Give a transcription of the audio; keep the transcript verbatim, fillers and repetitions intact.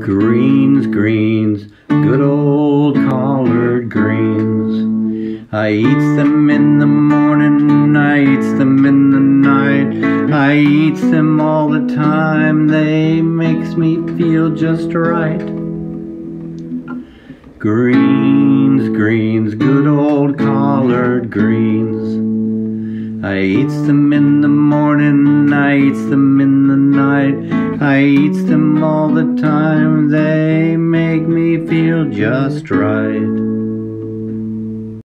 Greens, greens, good old collard greens. I eats them in the morning, I eats them in the night, I eats them all the time, they makes me feel just right. Greens, greens, good old collard greens. I eats them in the morning, I eats them in the night, I eats them all the time, they make me feel just right.